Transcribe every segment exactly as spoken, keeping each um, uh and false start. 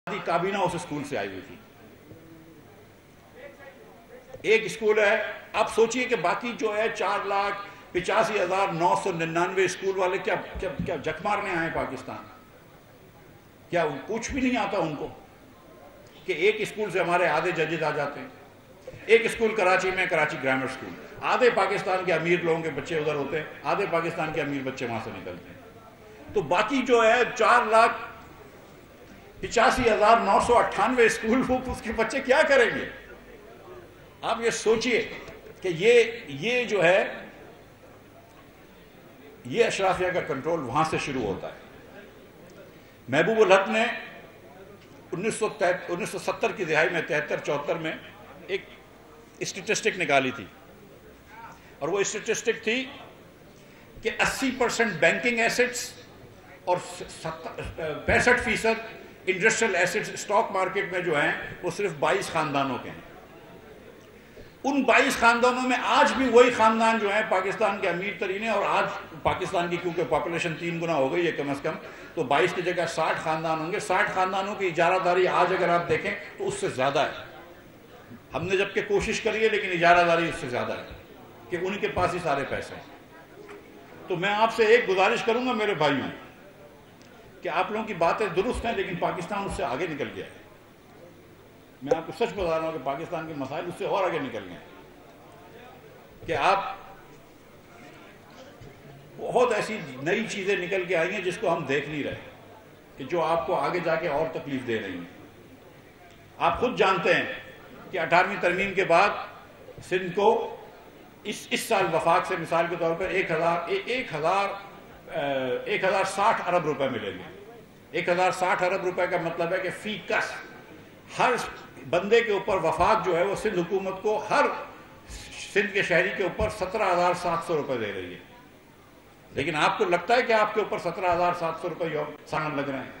کابینہ اس اسکول سے آئی ہوئی تھی. ایک اسکول ہے. آپ سوچئے کہ باقی جو ہے چار لاکھ پچاسی ہزار نو سو ننانوے اسکول والے کیا کیا جک مارنے آئے پاکستان؟ کیا کچھ بھی نہیں آتا ان کو کہ ایک اسکول سے ہمارے آدھے ججز آ جاتے ہیں. ایک اسکول کراچی میں کراچی گرامر اسکول, آدھے پاکستان کے امیر لوگوں کے بچے ادھر ہوتے ہیں, آدھے پاکستان کے امیر بچے وہاں سے نکلتے ہیں. تو باقی جو ہے چار لاکھ پچاسی ہزار نو سو اٹھانوے اسکول وہ اس کے بچے کیا کریں گے؟ آپ یہ سوچئے کہ یہ یہ جو ہے یہ اشرافیہ کا کنٹرول وہاں سے شروع ہوتا ہے. محبوب الحق نے انیس سو انیس سو ستر کی دہائی میں تہتر چوہتر میں ایک اسٹیٹسٹک نکالی تھی, اور وہ اسٹیٹسٹک تھی کہ اسی پرسنٹ بینکنگ ایسٹس اور پینسٹھ فیصد انڈسٹریل ایسٹس اسٹاک مارکیٹ میں جو ہیں وہ صرف بائیس خاندانوں کے ہیں. ان بائیس خاندانوں میں آج بھی وہی خاندان جو ہیں پاکستان کے امیر ترین ہیں, اور آج پاکستان کی کیونکہ پاپولیشن تین گنا ہو گئی ہے کم از کم, تو بائیس کی جگہ ساٹھ خاندان ہوں گے. ساٹھ خاندانوں کی اجارہ داری آج اگر آپ دیکھیں تو اس سے زیادہ ہے. ہم نے جبکہ کوشش کری ہے لیکن اجارہ داری اس سے زیادہ ہے کہ ان کے پاس ہی سارے پیسے ہیں. تو میں آپ سے ایک گزارش کروں گا میرے بھائیوں کہ آپ لوگوں کی باتیں درست ہیں لیکن پاکستان اس سے آگے نکل گیا ہے. میں آپ کو سچ بتا رہا ہوں کہ پاکستان کے مسائل اس سے اور آگے نکل گئے ہیں کہ آپ بہت ایسی نئی چیزیں نکل کے آئی ہیں جس کو ہم دیکھ نہیں رہے, کہ جو آپ کو آگے جا کے اور تکلیف دے رہی ہیں. آپ خود جانتے ہیں کہ اٹھارہویں ترمیم کے بعد سندھ کو اس اس سال وفاق سے مثال کے طور پر ایک ہزار ایک ہزار ایک ہزار ساٹھ ارب روپے ملیں گے. ایک ہزار ساٹھ ارب روپے کا مطلب ہے کہ فی کس ہر بندے کے اوپر وفاق جو ہے وہ سندھ حکومت کو ہر سندھ کے شہری کے اوپر سترہ ہزار سات سو روپے دے رہی ہے. لیکن آپ کو لگتا ہے کہ آپ کے اوپر سترہ ہزار سات سو روپے سامان لگ رہے ہیں؟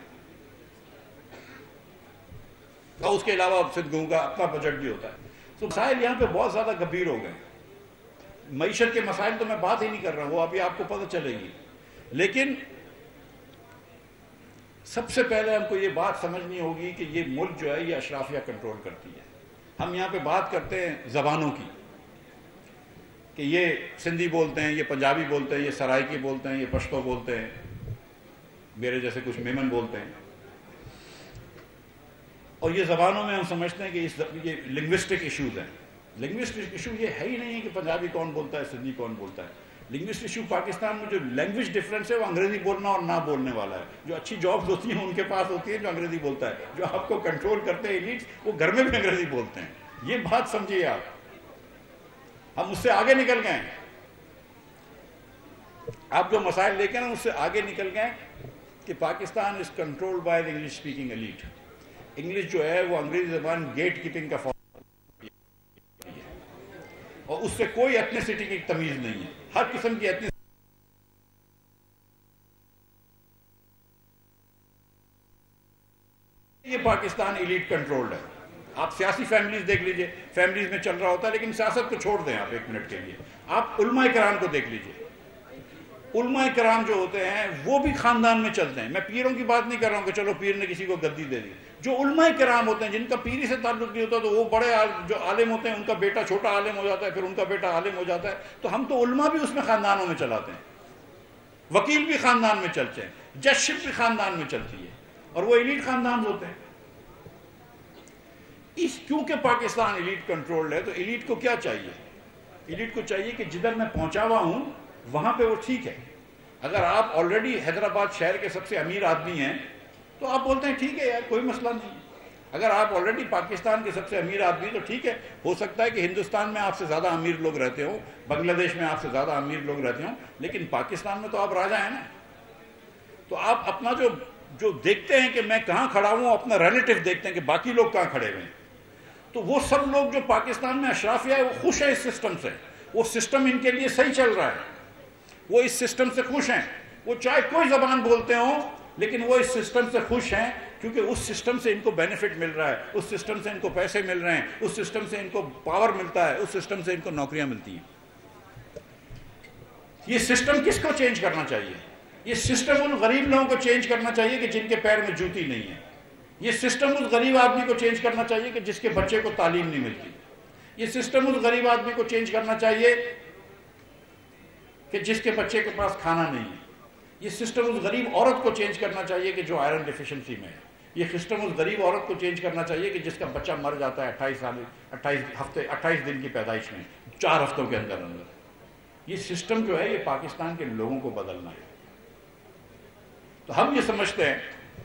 اور اس کے علاوہ سندھ کا اپنا بجٹ بھی ہوتا ہے. تو مسائل یہاں پہ بہت زیادہ گمبھیر ہو گئے. معیشت کے مسائل تو میں بات ہی نہیں کر رہا ہوں, وہ ابھی آپ کو پتہ چلے گی. لیکن سب سے پہلے ہم کو یہ بات سمجھنی ہوگی کہ یہ ملک جو ہے یہ اشرافیہ کنٹرول کرتی ہے. ہم یہاں پہ بات کرتے ہیں زبانوں کی کہ یہ سندھی بولتے ہیں, یہ پنجابی بولتے ہیں, یہ سرائکی بولتے ہیں, یہ پشتو بولتے ہیں, میرے جیسے کچھ میمن بولتے ہیں. اور یہ زبانوں میں ہم سمجھتے ہیں کہ اس یہ لنگوسٹک ایشوز ہیں. لنگوسٹک ایشو یہ ہے ہی نہیں ہے کہ پنجابی کون بولتا ہے, سندھی کون بولتا ہے. لنگوسٹک ایشو پاکستان میں جو لینگویج ڈفرینس ہے وہ انگریزی بولنا اور نہ بولنے والا ہے. جو اچھی جابز ہوتی ہیں ان کے پاس ہوتی ہے جو انگریزی بولتا ہے. جو آپ کو کنٹرول کرتے ہیں ایلیٹس, وہ گھر میں بھی انگریزی بولتے ہیں. یہ بات سمجھیے آپ. ہم اس سے آگے نکل گئے ہیں. آپ جو مسائل لے کے نا اس سے آگے نکل گئے کہ Pakistan is control by English speaking elite. English جو ہے وہ انگریزی زبان گیٹ کیپنگ کا فارم ہے, اور اس سے کوئی ایتھنیسٹی کی تمیز نہیں ہے. ہر قسم کی ایتھنیسٹی یہ پاکستان ایلیٹ کنٹرولڈ ہے. آپ سیاسی فیملیز دیکھ لیجئے, فیملیز میں چل رہا ہوتا ہے, لیکن سیاست کو چھوڑ دیں آپ ایک منٹ کے لیے. آپ علماء کرام کو دیکھ لیجئے. علماء کرام جو ہوتے ہیں وہ بھی خاندان میں چلتے ہیں. میں پیروں کی بات نہیں کر رہا ہوں کہ چلو پیر نے کسی کو گدی دے دی. جو علماء کرام ہوتے ہیں جن کا پیری سے تعلق نہیں ہوتا, تو وہ بڑے جو عالم ہوتے ہیں ان کا بیٹا چھوٹا عالم ہو جاتا ہے, پھر ان کا بیٹا عالم ہو جاتا ہے. تو ہم تو علماء بھی اس میں خاندانوں میں چلاتے ہیں, وکیل بھی خاندان میں چلتے ہیں, جج شپ بھی خاندان میں چلتی ہے, اور وہ ایلیٹ خاندان ہوتے ہیں. اس کیونکہ پاکستان ایلیٹ کنٹرولڈ ہے تو ایلیٹ کو کیا چاہیے؟ ایلیٹ کو چاہیے کہ جدھر میں پہنچا ہوا ہوں وہاں پہ وہ ٹھیک ہے. اگر آپ آلریڈی حیدرآباد شہر کے سب سے امیر آدمی ہیں تو آپ بولتے ہیں ٹھیک ہے یار کوئی مسئلہ نہیں. اگر آپ آلریڈی پاکستان کے سب سے امیر آدمی تو ٹھیک ہے, ہو سکتا ہے کہ ہندوستان میں آپ سے زیادہ امیر لوگ رہتے ہوں, بنگلہ دیش میں آپ سے زیادہ امیر لوگ رہتے ہوں, لیکن پاکستان میں تو آپ راجا ہیں نا. تو آپ اپنا جو جو دیکھتے ہیں کہ میں کہاں کھڑا ہوں, اپنا ریلیٹو دیکھتے ہیں کہ باقی لوگ کہاں کھڑے ہوئے ہیں. تو وہ سب لوگ جو پاکستان میں اشرافیہ ہے وہ خوش ہیں اس سسٹم سے. وہ سسٹم ان کے لیے صحیح چل رہا ہے, وہ اس سسٹم سے خوش ہیں. وہ چاہے کوئی زبان بولتے ہوں لیکن وہ اس سسٹم سے خوش ہیں, کیونکہ اس سسٹم سے ان کو بینیفٹ مل رہا ہے, اس سسٹم سے ان کو پیسے مل رہے ہیں, اس سسٹم سے ان کو پاور ملتا ہے, اس سسٹم سے ان کو نوکریاں ملتی ہیں. یہ سسٹم کس کو چینج کرنا چاہیے؟ یہ سسٹم ان غریب لوگوں کو چینج کرنا چاہیے کہ جن کے پیر میں جوتی نہیں ہے. یہ سسٹم اس غریب آدمی کو چینج کرنا چاہیے کہ جس کے بچے کو تعلیم نہیں ملتی. یہ سسٹم اس غریب آدمی کو چینج کرنا چاہیے کہ جس کے بچے کے پاس کھانا نہیں ہے. یہ سسٹم اس غریب عورت کو چینج کرنا چاہیے کہ جو آئرن ڈیفیشنسی میں ہے. یہ سسٹم اس غریب عورت کو چینج کرنا چاہیے کہ جس کا بچہ مر جاتا ہے اٹھائیس سال اٹھائیس ہفتے اٹھائیس دن کی پیدائش میں، چار ہفتوں کے اندر اندر. یہ سسٹم جو ہے یہ پاکستان کے لوگوں کو بدلنا ہے. تو ہم یہ سمجھتے ہیں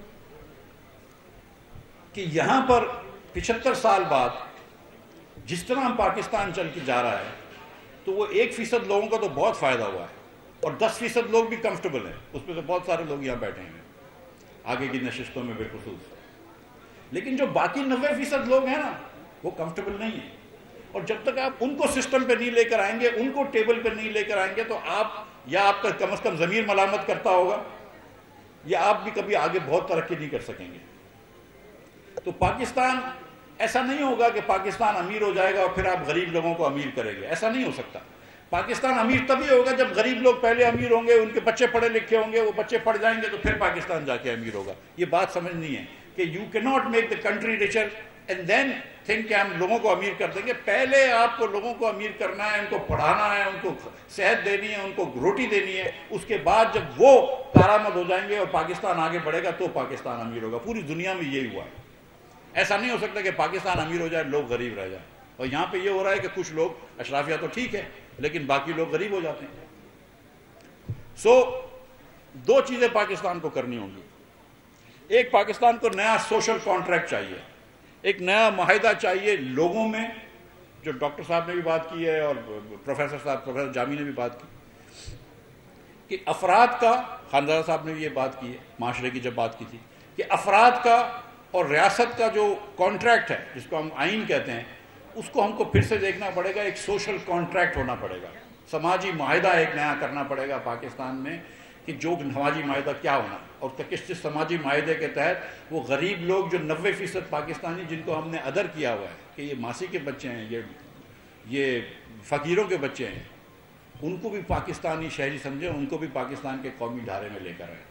کہ یہاں پر پچہتر سال بعد جس طرح ہم پاکستان چل کے جا رہا ہے تو وہ ایک فیصد لوگوں کا تو بہت فائدہ ہوا ہے اور دس فیصد لوگ بھی کمفرٹیبل ہیں. اس میں سے بہت سارے لوگ یہاں بیٹھے ہیں آگے کی نشستوں میں بالخصوص. لیکن جو باقی نوے فیصد لوگ ہیں نا وہ کمفرٹیبل نہیں ہیں. اور جب تک آپ ان کو سسٹم پہ نہیں لے کر آئیں گے، ان کو ٹیبل پہ نہیں لے کر آئیں گے تو آپ یا آپ کا کم از کم ضمیر ملامت کرتا ہوگا یا آپ بھی کبھی آگے بہت ترقی نہیں کر سکیں گے. تو پاکستان ایسا نہیں ہوگا کہ پاکستان امیر ہو جائے گا اور پھر آپ غریب لوگوں کو امیر کریں گے. ایسا نہیں ہو سکتا. پاکستان امیر تبھی ہوگا جب غریب لوگ پہلے امیر ہوں گے، ان کے بچے پڑھے لکھے ہوں گے، وہ بچے پڑھ جائیں گے تو پھر پاکستان جا کے امیر ہوگا. یہ بات سمجھنی ہے کہ یو کی not make the country richer and then think کہ ہم لوگوں کو امیر کر دیں گے. پہلے آپ کو لوگوں کو امیر کرنا ہے، ان کو پڑھانا ہے، ان کو صحت دینی ہے، ان کو روٹی دینی ہے. اس کے بعد جب وہ کارآمد ہو جائیں گے اور پاکستان آگے بڑھے گا تو پاکستان امیر ہوگا. پوری دنیا میں یہی ہوا ہے. ایسا نہیں ہو سکتا کہ پاکستان امیر ہو جائے لوگ غریب رہ جائیں. اور یہاں پہ یہ ہو رہا ہے کہ کچھ لوگ اشرافیہ تو ٹھیک ہے لیکن باقی لوگ غریب ہو جاتے ہیں. سو دو چیزیں پاکستان کو کرنی ہوں گی. ایک، پاکستان کو نیا سوشل کانٹریکٹ چاہیے، ایک نیا معاہدہ چاہیے لوگوں میں، جو ڈاکٹر صاحب نے بھی بات کی ہے اور پروفیسر صاحب پروفیسر جامی نے بھی بات کی کہ افراد کا، خانزادہ صاحب نے بھی یہ بات کی ہے معاشرے کی جب بات کی تھی، کہ افراد کا اور ریاست کا جو کانٹریکٹ ہے جس کو ہم آئین کہتے ہیں اس کو ہم کو پھر سے دیکھنا پڑے گا. ایک سوشل کانٹریکٹ ہونا پڑے گا، سماجی معاہدہ ایک نیا کرنا پڑے گا پاکستان میں کہ جو سماجی معاہدہ کیا ہونا اور کس سماجی معاہدے کے تحت وہ غریب لوگ جو نوے فیصد پاکستانی جن کو ہم نے ادر کیا ہوا ہے کہ یہ ماسی کے بچے ہیں، یہ یہ فقیروں کے بچے ہیں، ان کو بھی پاکستانی شہری سمجھیں، ان کو بھی پاکستان کے قومی ڈھارے میں لے کر آئیں.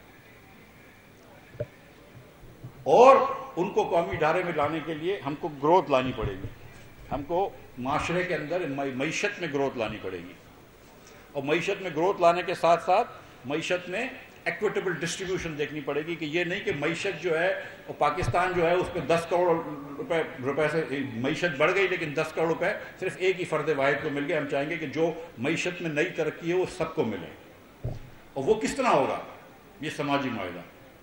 اور ان کو قومی ڈھارے میں لانے کے لیے ہم کو گروتھ لانی پڑے گی. ہم کو معاشرے کے اندر معیشت میں گروتھ لانی پڑے گی. اور معیشت میں گروتھ لانے کے ساتھ ساتھ معیشت میں ایکویٹیبل ڈسٹریبیوشن دیکھنی پڑے گی کہ یہ نہیں کہ معیشت جو ہے وہ پاکستان جو ہے اس پہ دس کروڑ روپے روپے سے معیشت بڑھ گئی لیکن دس کروڑ روپے صرف ایک ہی فرد واحد کو مل گئے. ہم چاہیں گے کہ جو معیشت میں نئی ترقی ہے وہ سب کو ملے. اور وہ کس طرح ہوگا؟ یہ سماجی معاہدہ.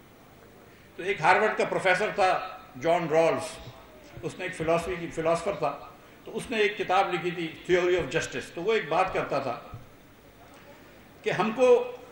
تو ایک ہارورڈ کا پروفیسر تھا جان رالز، اس نے ایک فلاسفی کی فلاسفر تھا، تو اس نے ایک کتاب لکھی تھی تھیوری آف جسٹس. تو وہ ایک بات کرتا تھا کہ ہم کو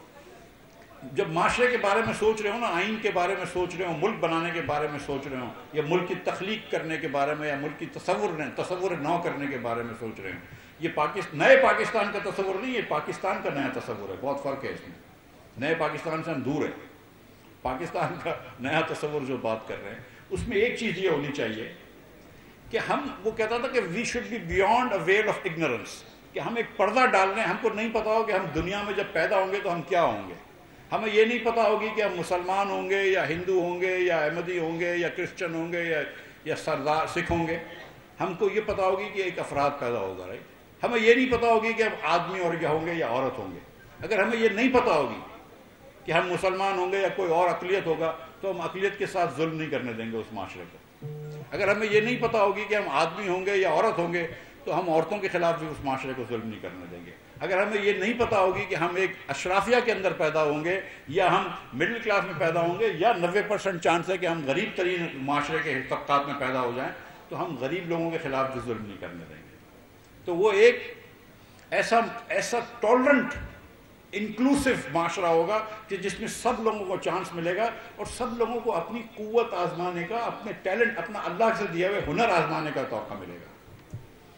جب معاشرے کے بارے میں سوچ رہے ہوں نا، آئین کے بارے میں سوچ رہے ہوں، ملک بنانے کے بارے میں سوچ رہے ہوں، یا ملک کی تخلیق کرنے کے بارے میں، یا ملک کی تصور تصور نو کرنے کے بارے میں سوچ رہے ہیں، یہ پاکستان نئے پاکستان کا تصور نہیں، یہ پاکستان کا نیا تصور ہے. بہت فرق ہے اس میں. نئے پاکستان سے ہم دور ہیں. پاکستان کا نیا تصور جو بات کر رہے ہیں اس میں ایک چیز یہ ہونی چاہیے کہ ہم، وہ کہتا تھا کہ we should be beyond a veil of ignorance, کہ ہم ایک پردہ ڈال رہے ہیں. ہم کو نہیں پتا ہو کہ ہم دنیا میں جب پیدا ہوں گے تو ہم کیا ہوں گے. ہمیں یہ نہیں پتا ہوگی کہ ہم مسلمان ہوں گے یا ہندو ہوں گے یا احمدی ہوں گے یا کرسچن ہوں گے یا یا سردار سکھ ہوں گے. ہم کو یہ پتا ہوگی کہ ایک افراد پیدا ہوگا. رائٹ. ہمیں یہ نہیں پتا ہوگی کہ ہم آدمی اور یا ہوں گے یا عورت ہوں گے. اگر ہمیں یہ نہیں پتا ہوگی کہ ہم مسلمان ہوں گے یا کوئی اور اقلیت ہوگا تو ہم اقلیت کے ساتھ ظلم نہیں کرنے دیں گے اس معاشرے کو. اگر ہمیں یہ نہیں پتا ہوگی کہ ہم آدمی ہوں گے یا عورت ہوں گے تو ہم عورتوں کے خلاف بھی اس معاشرے کو ظلم نہیں کرنے دیں گے. اگر ہمیں یہ نہیں پتا ہوگی کہ ہم ایک اشرافیہ کے اندر پیدا ہوں گے یا ہم مڈل کلاس میں پیدا ہوں گے یا نوے پرسنٹ چانس ہے کہ ہم غریب ترین معاشرے کے طبقات میں پیدا ہو جائیں تو ہم غریب لوگوں کے خلاف بھی ظلم نہیں کرنے دیں گے. تو وہ ایک ایسا ایسا ٹالرنٹ انکلوسیو معاشرہ ہوگا کہ جس میں سب لوگوں کو چانس ملے گا اور سب لوگوں کو اپنی قوت آزمانے کا، اپنے ٹیلنٹ، اپنا اللہ سے دیا ہوئے ہنر آزمانے کا موقع ملے گا.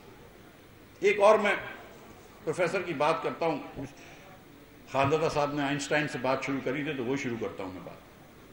ایک اور میں پروفیسر کی بات کرتا ہوں. خانزادہ صاحب نے آئنسٹائن سے بات شروع کری تھی تو وہ شروع کرتا ہوں میں بات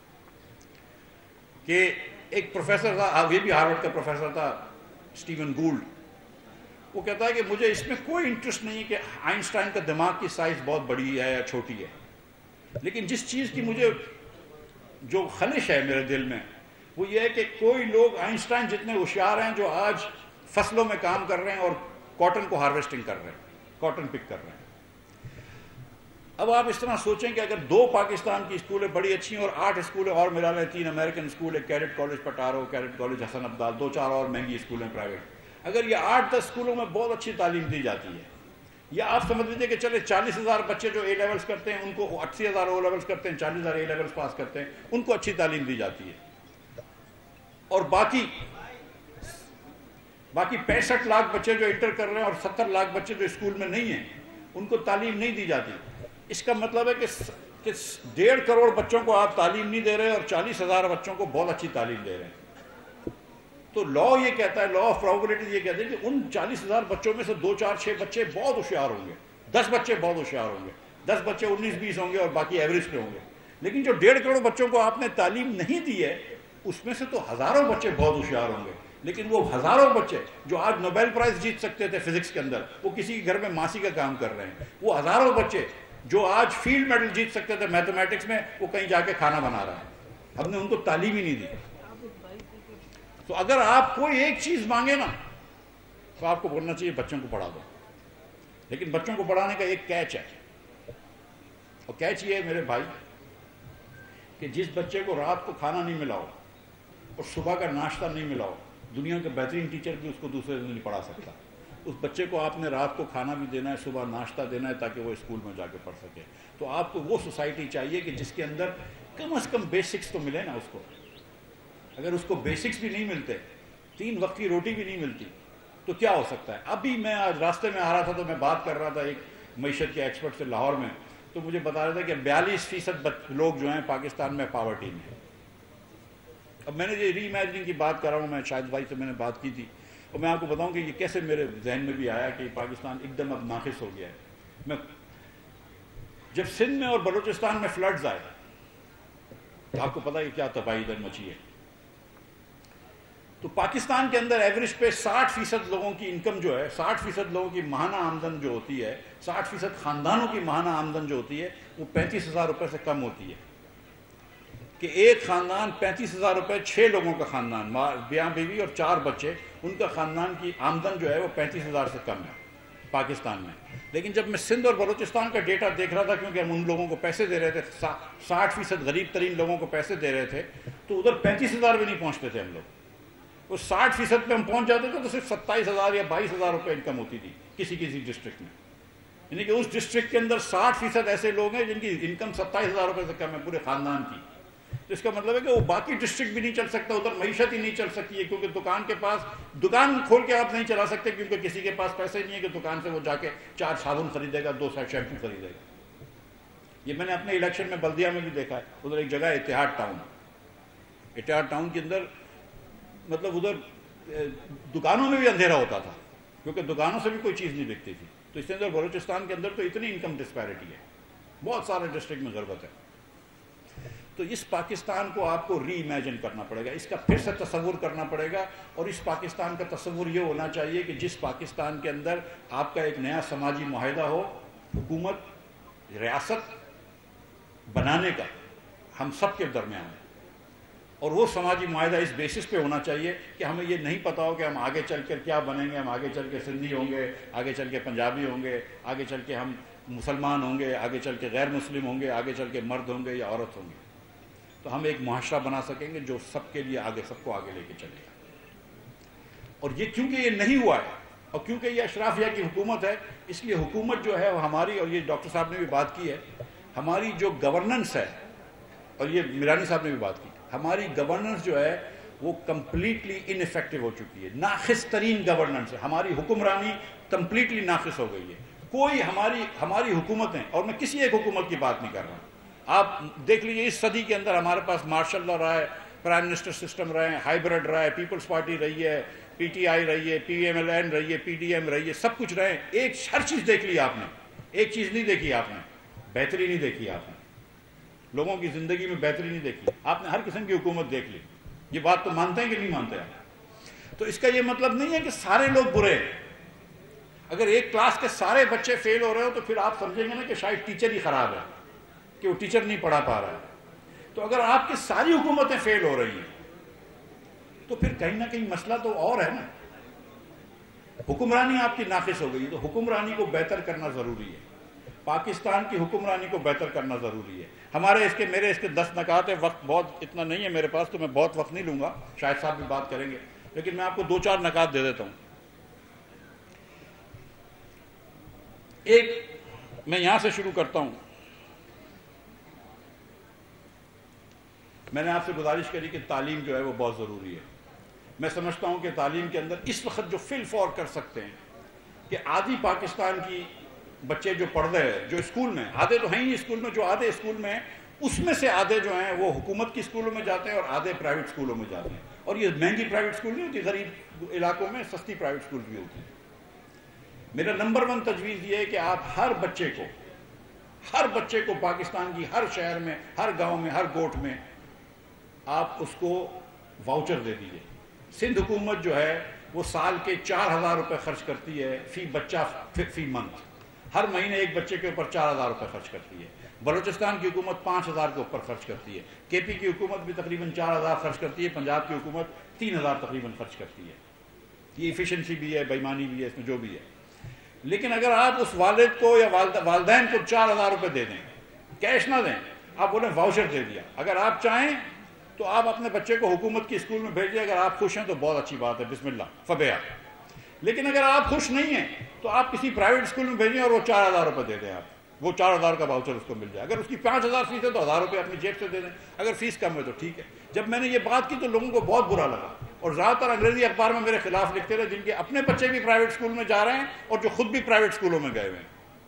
کہ ایک پروفیسر تھا، یہ بھی ہارورڈ کا پروفیسر تھا، اسٹیون گولڈ. وہ کہتا ہے کہ مجھے اس میں کوئی انٹرسٹ نہیں کہ آئنسٹائن کا دماغ کی سائز بہت بڑی ہے یا چھوٹی ہے، لیکن جس چیز کی مجھے جو خلش ہے میرے دل میں وہ یہ ہے کہ کوئی لوگ آئنسٹائن جتنے ہوشیار ہیں جو آج فصلوں میں کام کر رہے ہیں اور کاٹن کو ہارویسٹنگ کر رہے ہیں، کاٹن پک کر رہے ہیں۔ اب آپ اس طرح سوچیں کہ اگر دو پاکستان کی اسکولیں بڑی اچھی ہیں اور آٹھ اسکولیں اور ملا لیں، تین امریکن اسکول، ایک cadet college Petaro, cadet college Hasan Abdal, دو چار اور مہنگی اسکولیں پرائیویٹ، اگر یہ آٹھ دس اسکولوں میں بہت اچھی تعلیم دی جاتی ہے، یا آپ سمجھ لیجیے کہ چلے چالیس ہزار بچے جو اے لیولس کرتے ہیں ان کو اسی ہزار او لیولس کرتے ہیں، چالیس ہزار اے لیولس پاس کرتے ہیں، ان کو اچھی تعلیم دی جاتی ہے، اور باقی باقی پینسٹھ لاکھ بچے جو انٹر کر رہے ہیں اور ستر لاکھ بچے جو اسکول میں نہیں ہیں ان کو تعلیم نہیں دی جاتی۔ اس کا مطلب ہے کہ ڈیڑھ کروڑ بچوں کو آپ تعلیم نہیں دے رہے اور چالیس ہزار بچوں کو بہت اچھی تعلیم دے رہے ہیں۔ تو لا یہ کہتا ہے، لا آف پروبیبلٹی یہ کہتے ہیں کہ ان چالیس ہزار بچوں میں سے دو چار چھ بچے بہت ہوشیار ہوں گے، دس بچے بہت ہوشیار ہوں گے، دس بچے انیس بیس ہوں گے اور باقی ایوریج پہ ہوں گے۔ لیکن جو ڈیڑھ کروڑ بچوں کو آپ نے تعلیم نہیں دی ہے اس میں سے تو ہزاروں بچے بہت ہوشیار ہوں گے، لیکن وہ ہزاروں بچے جو آج نوبیل پرائز جیت سکتے تھے فزکس کے اندر، وہ کسی کے گھر میں ماسی کا کام کر رہے ہیں۔ وہ ہزاروں بچے جو آج فیلڈ میڈل جیت سکتے تھے میتھمیٹکس میں، وہ کہیں جا کے کھانا بنا رہا ہے۔ ہم نے ان کو تعلیم ہی نہیں دی۔ تو اگر آپ کوئی ایک چیز مانگے نا تو آپ کو بولنا چاہیے بچوں کو پڑھا دو، لیکن بچوں کو پڑھانے کا ایک کیچ ہے، اور کیچ یہ ہے میرے بھائی کہ جس بچے کو رات کو کھانا نہیں ملا ہو اور صبح کا ناشتہ نہیں ملا ہو، دنیا کا بہترین ٹیچر بھی اس کو دوسرے دن نہیں پڑھا سکتا۔ اس بچے کو آپ نے رات کو کھانا بھی دینا ہے، صبح ناشتہ دینا ہے تاکہ وہ اسکول میں جا کے پڑھ سکے۔ تو آپ کو وہ سوسائٹی چاہیے کہ جس کے اندر کم از کم بیسکس تو ملے نا اس کو۔ اگر اس کو بیسکس بھی نہیں ملتے، تین وقت کی روٹی بھی نہیں ملتی، تو کیا ہو سکتا ہے؟ ابھی میں آج راستے میں آ رہا تھا تو میں بات کر رہا تھا ایک معیشت کے ایکسپرٹ سے لاہور میں، تو مجھے بتا رہا تھا کہ بیالیس فیصد لوگ جو ہیں پاکستان میں پاورٹی میں۔ اب میں نے یہ ری امیجننگ کی بات کر رہا ہوں، میں شاہد بھائی سے میں نے بات کی تھی، اور میں آپ کو بتاؤں کہ یہ کیسے میرے ذہن میں بھی آیا کہ پاکستان ایک دم اب ناقص ہو گیا ہے۔ میں جب سندھ میں اور بلوچستان میں فلڈز آئے تو آپ کو پتہ ہے کیا تباہی ادھر مچی ہے۔ تو پاکستان کے اندر ایوریج پہ ساٹھ فیصد لوگوں کی انکم جو ہے، ساٹھ فیصد لوگوں کی ماہانہ آمدن جو ہوتی ہے، ساٹھ فیصد خاندانوں کی ماہانہ آمدن جو ہوتی ہے وہ پینتیس ہزار روپے سے کم ہوتی ہے۔ کہ ایک خاندان پینتیس ہزار روپے، چھ لوگوں کا خاندان، بیاں بیوی اور چار بچے، ان کا خاندان کی آمدن جو ہے وہ پینتیس ہزار سے کم ہے پاکستان میں۔ لیکن جب میں سندھ اور بلوچستان کا ڈیٹا دیکھ رہا تھا، کیونکہ ہم ان لوگوں کو پیسے دے رہے تھے، ساٹھ فیصد غریب ترین لوگوں کو پیسے دے رہے تھے، تو ادھر پینتیس ہزار بھی نہیں پہنچتے تھے ہم لوگ۔ اس ساٹھ فیصد پہ ہم پہنچ جاتے تھے تو صرف ستائیس ہزار یا بائیس ہزار روپے انکم ہوتی تھی کسی کسی ڈسٹرکٹ میں۔ یعنی کہ اس ڈسٹرکٹ کے اندر ساٹھ فیصد ایسے لوگ ہیں جن کی انکم ستائیس ہزار روپے سے کم ہے پورے خاندان کی۔ تو اس کا مطلب ہے کہ وہ باقی ڈسٹرکٹ بھی نہیں چل سکتا، ادھر معیشت ہی نہیں چل سکتی ہے، کیونکہ دکان کے پاس دکان کھول کے آپ نہیں چلا سکتے، کیونکہ کسی کے پاس پیسے نہیں ہے کہ دکان سے وہ جا کے چار صابن خریدے گا، دو سیٹ شیمپو خریدے گا۔ یہ میں نے اپنے الیکشن میں بلدیہ میں بھی دیکھا ہے، ادھر ایک جگہ اتحاد ٹاؤن، اتحاد ٹاؤن کے اندر مطلب ادھر دکانوں میں بھی اندھیرا ہوتا تھا، کیونکہ دکانوں سے بھی کوئی چیز نہیں بکتی تھی۔ تو اس کے اندر بلوچستان کے اندر تو اتنی انکم ڈسپیرٹی ہے، بہت سارے ڈسٹرکٹ میں غربت ہے۔ تو اس پاکستان کو آپ کو ری امیجن کرنا پڑے گا، اس کا پھر سے تصور کرنا پڑے گا، اور اس پاکستان کا تصور یہ ہونا چاہیے کہ جس پاکستان کے اندر آپ کا ایک نیا سماجی معاہدہ ہو، حکومت ریاست بنانے کا ہم سب کے درمیان ہے، اور وہ سماجی معاہدہ اس بیسس پہ ہونا چاہیے کہ ہمیں یہ نہیں پتا ہو کہ ہم آگے چل کر کیا بنیں گے، ہم آگے چل کے سندھی ہوں گے، آگے چل کے پنجابی ہوں گے، آگے چل کے ہم مسلمان ہوں گے، آگے چل کے غیر مسلم ہوں گے، آگے چل کے مرد ہوں گے یا عورت ہوں گے۔ تو ہم ایک معاشرہ بنا سکیں گے جو سب کے لیے آگے، سب کو آگے لے کے چلے گا۔ اور یہ کیونکہ یہ نہیں ہوا ہے، اور کیونکہ یہ اشرافیہ کی حکومت ہے، اس لیے حکومت جو ہے وہ ہماری، اور یہ ڈاکٹر صاحب نے بھی بات کی ہے، ہماری جو گورننس ہے، اور یہ میرانی صاحب نے بھی بات کی، ہماری گورننس جو ہے وہ کمپلیٹلی ان ایفیکٹو ہو چکی ہے، ناقص ترین گورننس ہے، ہماری حکمرانی کمپلیٹلی ناقص ہو گئی ہے۔ کوئی ہماری ہماری حکومتیں، اور میں کسی ایک حکومت کی بات نہیں کر رہا ہوں، آپ دیکھ لیجیے اس صدی کے اندر ہمارے پاس مارشل لا رہا ہے، پرائم منسٹر سسٹم رہے ہیں، ہائیبرڈ رہا ہے، پیپلز پارٹی رہی ہے، پی ٹی آئی رہی ہے، پی ایم ایل این رہی ہے، پی ڈی ایم رہی ہے، سب کچھ رہے ہیں۔ ایک ہر چیز دیکھ لی آپ نے، ایک چیز نہیں دیکھی آپ نے، بہتری نہیں دیکھی آپ نے، لوگوں کی زندگی میں بہتری نہیں دیکھی آپ نے، ہر قسم کی حکومت دیکھ لی۔ یہ بات تو مانتے ہیں کہ نہیں مانتے آپ؟ تو اس کا یہ مطلب نہیں ہے کہ سارے لوگ برے ہیں۔ اگر ایک کلاس کے سارے بچے فیل ہو رہے ہو تو پھر آپ سمجھیں گے نا کہ شاید ٹیچر ہی خراب ہے، کہ وہ ٹیچر نہیں پڑھا پا رہا ہے۔ تو اگر آپ کی ساری حکومتیں فیل ہو رہی ہیں تو پھر کہیں نہ کہیں مسئلہ تو اور ہے نا. حکمرانی آپ کی ناقص ہو گئی تو حکمرانی کو بہتر کرنا ضروری ہے. پاکستان کی حکمرانی کو بہتر کرنا ضروری ہے. ہمارے اس کے میرے اس کے دس نکات ہیں. وقت بہت اتنا نہیں ہے میرے پاس تو میں بہت وقت نہیں لوں گا. شاہد صاحب بھی بات کریں گے لیکن میں آپ کو دو چار نکات دے دیتا ہوں. ایک میں یہاں سے شروع کرتا ہوں. میں نے آپ سے گزارش کری کہ تعلیم جو ہے وہ بہت ضروری ہے. میں سمجھتا ہوں کہ تعلیم کے اندر اس وقت جو فل فور کر سکتے ہیں کہ آدھی پاکستان کی بچے جو پڑھ رہے ہیں جو اسکول میں آدھے تو ہیں ہی اسکول میں جو آدھے اسکول میں ہیں اس میں سے آدھے جو ہیں وہ حکومت کی اسکولوں میں جاتے ہیں اور آدھے پرائیویٹ اسکولوں میں جاتے ہیں. اور یہ مہنگی پرائیویٹ اسکول نہیں ہوتی, غریب علاقوں میں سستی پرائیویٹ اسکول بھی ہوتی ہیں. میرا نمبر ون تجویز یہ ہے کہ آپ ہر بچے کو ہر بچے کو پاکستان کی ہر شہر میں ہر گاؤں میں ہر گوٹھ میں آپ اس کو واؤچر دے دیجئے. سندھ حکومت جو ہے وہ سال کے چار ہزار روپے خرچ کرتی ہے فی بچہ فی منتھ. ہر مہینے ایک بچے کے اوپر چار ہزار روپے خرچ کرتی ہے. بلوچستان کی حکومت پانچ ہزار کے اوپر خرچ کرتی ہے. کے پی کی حکومت بھی تقریباً چار ہزار خرچ کرتی ہے. پنجاب کی حکومت تین ہزار تقریباً خرچ کرتی ہے. یہ ایفیشنسی بھی ہے, بےایمانی بھی ہے, اس میں جو بھی ہے. لیکن اگر آپ اس والد کو یا والدین کو چار ہزار روپے دے دیں, کیش نہ دیں, آپ بولیں واؤچر دے دیا, اگر آپ چاہیں تو آپ اپنے بچے کو حکومت کی اسکول میں بھیجیں. اگر آپ خوش ہیں تو بہت اچھی بات ہے, بسم اللہ فبیا. لیکن اگر آپ خوش نہیں ہیں تو آپ کسی پرائیویٹ اسکول میں بھیجیں اور وہ چار ہزار روپے دے دیں. آپ وہ چار ہزار کا واؤچر اس کو مل جائے. اگر اس کی پانچ ہزار فیس ہے تو ہزار روپے اپنی جیب سے دے دیں. اگر فیس کم ہے تو ٹھیک ہے. جب میں نے یہ بات کی تو لوگوں کو بہت برا لگا اور زیادہ تر انگریزی اخبار میں میرے خلاف لکھتے رہے جن کے اپنے بچے بھی پرائیویٹ اسکول میں جا رہے ہیں اور جو خود بھی پرائیویٹ اسکولوں میں گئے ہوئے ہیں.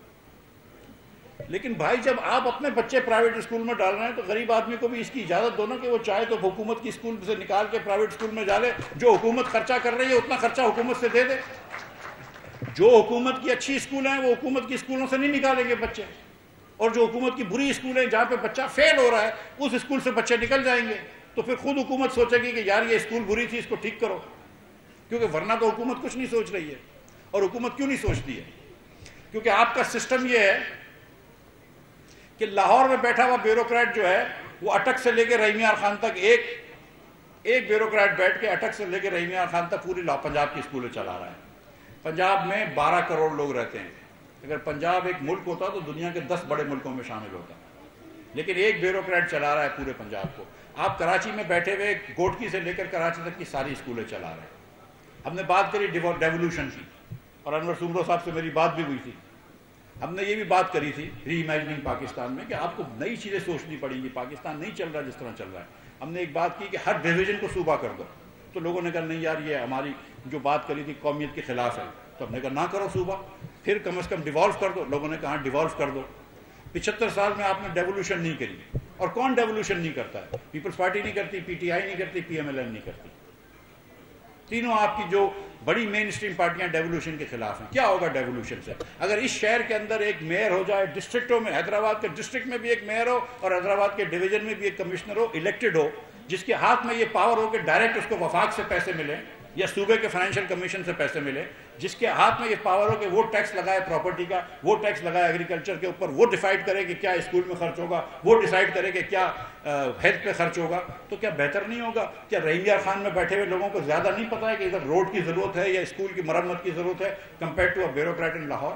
لیکن بھائی جب آپ اپنے بچے پرائیویٹ اسکول میں ڈال رہے ہیں تو غریب آدمی کو بھی اس کی اجازت دو نا کہ وہ چاہے تو حکومت کی اسکول سے نکال کے پرائیویٹ اسکول میں ڈالے. جو حکومت خرچہ کر رہی ہے اتنا خرچہ حکومت سے دے دے. جو حکومت کی اچھی اسکول ہیں وہ حکومت کی اسکولوں سے نہیں نکالیں گے بچے, اور جو حکومت کی بری اسکول ہیں جہاں پہ بچہ فیل ہو رہا ہے اس اسکول سے بچے نکل جائیں گے. تو پھر خود حکومت سوچے گی کہ یار یہ اسکول بری تھی, اس کو ٹھیک کرو. کیونکہ ورنہ تو حکومت کچھ نہیں سوچ رہی ہے. اور حکومت کیوں نہیں سوچتی ہے؟ کیونکہ آپ کا سسٹم یہ ہے کہ لاہور میں بیٹھا ہوا بیوروکریٹ جو ہے وہ اٹک سے لے کے رحیمیار خان تک ایک ایک بیوروکریٹ بیٹھ کے اٹک سے لے کے رحیمیار خان تک پوری پنجاب کی اسکولیں چلا رہا ہے. پنجاب میں بارہ کروڑ لوگ رہتے ہیں. اگر پنجاب ایک ملک ہوتا تو دنیا کے دس بڑے ملکوں میں شامل ہوتا. لیکن ایک بیوروکریٹ چلا رہا ہے پورے پنجاب کو. آپ کراچی میں بیٹھے ہوئے گوٹکی سے لے کر کراچی تک کی ساری اسکولیں چلا رہے ہیں. ہم نے بات کری ڈیولوشن کی اور انور سومرو صاحب سے میری بات بھی ہوئی تھی. ہم نے یہ بھی بات کری تھی ری امیجننگ پاکستان میں کہ آپ کو نئی چیزیں سوچنی پڑیں گی. پاکستان نہیں چل رہا جس طرح چل رہا ہے. ہم نے ایک بات کی کہ ہر ڈویژن کو صوبہ کر دو. تو لوگوں نے کہا نہیں یار یہ ہماری جو بات کری تھی قومیت کے خلاف ہے. تو ہم نے کہا نہ کرو صوبہ, پھر کم از کم ڈیوالو کر دو. لوگوں نے کہا ڈیوالو کر دو. پچہتر سال میں آپ نے ڈیولوشن نہیں کری. اور کون ڈیولوشن نہیں کرتا ہے؟ پیپلز پارٹی نہیں کرتی, پی ٹی آئی نہیں کرتی, پی ایم ایل این نہیں کرتی. تینوں آپ کی جو بڑی مین اسٹریم پارٹیاں ڈیولوشن کے خلاف ہیں. کیا ہوگا ڈیولوشن سے؟ اگر اس شہر کے اندر ایک میئر ہو جائے, ڈسٹرکٹوں میں حیدرآباد کے ڈسٹرکٹ میں بھی ایک میئر ہو اور حیدرآباد کے ڈویژن میں بھی ایک کمشنر ہو, الیکٹڈ ہو, جس کے ہاتھ میں یہ پاور ہو کہ ڈائریکٹ اس کو وفاق سے پیسے ملیں یا صوبے کے فائنینشیل کمیشن سے پیسے ملے, جس کے ہاتھ میں یہ پاور ہو کہ وہ ٹیکس لگائے پراپرٹی کا, وہ ٹیکس لگائے ایگریکلچر کے اوپر, وہ ڈیسائیڈ کرے کہ کیا اسکول میں خرچ ہوگا, وہ ڈیسائیڈ کرے کہ کیا ہیلتھ پہ خرچ ہوگا. تو کیا بہتر نہیں ہوگا؟ کیا رحیمیار خان میں بیٹھے ہوئے لوگوں کو زیادہ نہیں پتا ہے کہ ادھر روڈ کی ضرورت ہے یا اسکول کی مرمت کی ضرورت ہے compare to a bureaucrat in Lahore?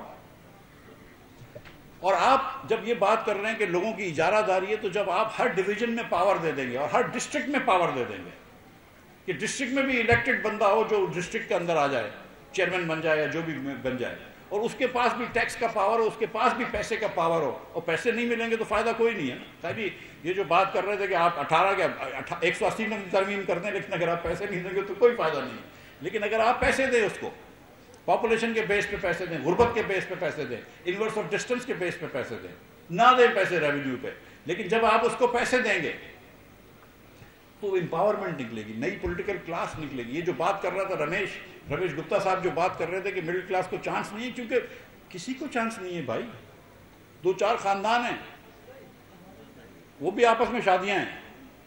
اور آپ جب یہ بات کر رہے ہیں کہ لوگوں کی اجارہ داری ہے, تو جب آپ ہر ڈویژن میں پاور دے دیں گے اور ہر ڈسٹرکٹ میں پاور دے دیں گے کہ ڈسٹرکٹ میں بھی الیکٹڈ بندہ ہو جو ڈسٹرکٹ کے اندر آ جائے, چیئرمین بن جائے یا جو بھی بن جائے, اور اس کے پاس بھی ٹیکس کا پاور ہو, اس کے پاس بھی پیسے کا پاور ہو, اور پیسے نہیں ملیں گے تو فائدہ کوئی نہیں ہے. صاحب یہ جو بات کر رہے تھے کہ آپ اٹھارہ کے ایک سو اسی میں ترمیم کر دیں, لیکن اگر آپ پیسے نہیں دیں گے تو کوئی فائدہ نہیں ہے. لیکن اگر آپ پیسے دیں اس کو, پاپولیشن کے بیس پہ پیسے دیں, غربت کے بیس پہ پیسے دیں, انورس آف ڈسٹنس کے بیس پہ پیسے دیں, نہ دیں پیسے ریونیو پہ, لیکن جب آپ اس کو پیسے دیں گے تو امپاورمنٹ نکلے گی, نئی پولیٹیکل کلاس نکلے گی. یہ جو بات کر رہا تھا رمیش رمیش گپتا صاحب جو بات کر رہے تھے کہ مڈل کلاس کو چانس نہیں ہے, کیونکہ کسی کو چانس نہیں ہے بھائی. دو چار خاندان ہیں, وہ بھی آپس میں شادیاں ہیں.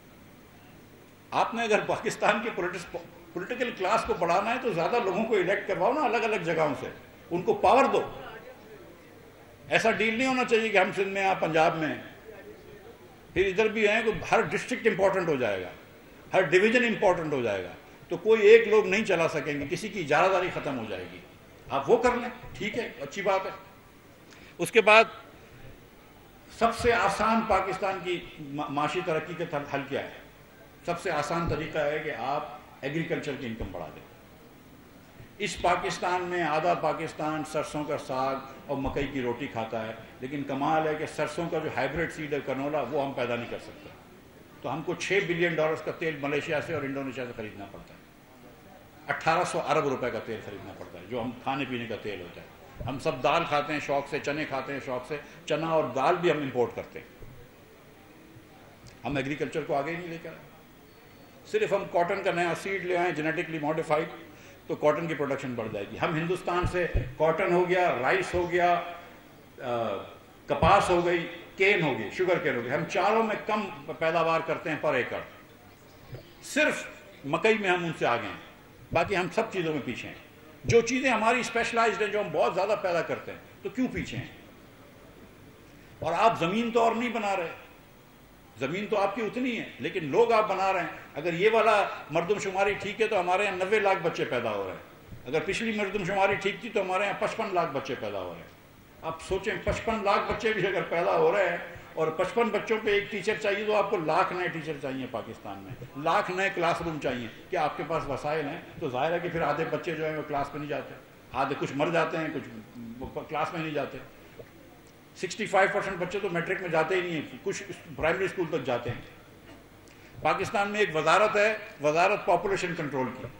آپ نے اگر پاکستان کی پولیٹیکل کلاس کو بڑھانا ہے تو زیادہ لوگوں کو الیکٹ کرواؤ نا الگ الگ جگہوں سے, ان کو پاور دو. ایسا ڈیل نہیں ہونا چاہیے کہ ہم سندھ میں ہیں, آپ پنجاب میں ہیں, پھر ادھر بھی ہیں کہ ہر ڈسٹرکٹ امپورٹنٹ ہو جائے گا, ہر ڈویژن امپورٹنٹ ہو جائے گا. تو کوئی ایک لوگ نہیں چلا سکیں گے، کسی کی اجارہ داری ختم ہو جائے گی. آپ وہ کر لیں، ٹھیک ہے، اچھی بات ہے. اس کے بعد سب سے آسان پاکستان کی معاشی ترقی کا حل کیا ہے؟ سب سے آسان طریقہ ہے کہ آپ ایگریکلچر کی انکم بڑھا دیں. اس پاکستان میں آدھا پاکستان سرسوں کا ساگ اور مکئی کی روٹی کھاتا ہے، لیکن کمال ہے کہ سرسوں کا جو ہائیبریڈ سیڈ ہے کنولا، وہ ہم پیدا نہیں کر سکتے. تو ہم کو چھ بلین ڈالرز کا تیل ملیشیا سے اور انڈونیشیا سے خریدنا پڑتا ہے. اٹھارہ سو ارب روپے کا تیل خریدنا پڑتا ہے، جو ہم کھانے پینے کا تیل ہوتا ہے. ہم سب دال کھاتے ہیں شوق سے، چنے کھاتے ہیں شوق سے، چنا اور دال بھی ہم امپورٹ کرتے ہیں. ہم ایگریکلچر کو آگے ہی نہیں لے کر آئے. صرف ہم کاٹن کا نیا سیڈ لے آئیں جینیٹکلی ماڈیفائڈ، تو کاٹن کی پروڈکشن بڑھ جائے گی. ہم ہندوستان سے کاٹن ہو گیا، رائس ہو گیا، کپاس ہو گئی، کین ہو گئی، شوگر کین ہو گئی، ہم چاروں میں کم پیداوار کرتے ہیں پر ایکڑ. صرف مکئی میں ہم ان سے آگے ہیں، باقی ہم سب چیزوں میں پیچھے ہیں. جو چیزیں ہماری اسپیشلائزڈ ہیں، جو ہم بہت زیادہ پیدا کرتے ہیں، تو کیوں پیچھے ہیں؟ اور آپ زمین تو اور نہیں بنا رہے، زمین تو آپ کی اتنی ہے، لیکن لوگ آپ بنا رہے ہیں. اگر یہ والا مردم شماری ٹھیک ہے تو ہمارے یہاں نوے لاکھ بچے پیدا ہو رہے ہیں. اگر پچھلی مردم شماری ٹھیک تھی تو ہمارے یہاں پچپن لاکھ بچے پیدا ہو رہے ہیں. آپ سوچیں پچپن لاکھ بچے بھی اگر پیدا ہو رہے ہیں اور پچپن بچوں پہ ایک ٹیچر چاہیے، تو آپ کو لاکھ نئے ٹیچر چاہیے پاکستان میں، لاکھ نئے کلاس روم چاہیے. کیا آپ کے پاس وسائل ہیں؟ تو ظاہر ہے کہ پھر آدھے بچے جو ہیں وہ کلاس میں نہیں جاتے، آدھے کچھ مر جاتے ہیں، کچھ کلاس میں نہیں جاتے. سکسٹی فائیو پرسینٹ بچے تو میٹرک میں جاتے ہی نہیں ہیں، کچھ پرائمری اسکول تک جاتے ہیں. پاکستان میں ایک وزارت ہے، وزارت پاپولیشن کنٹرول کی،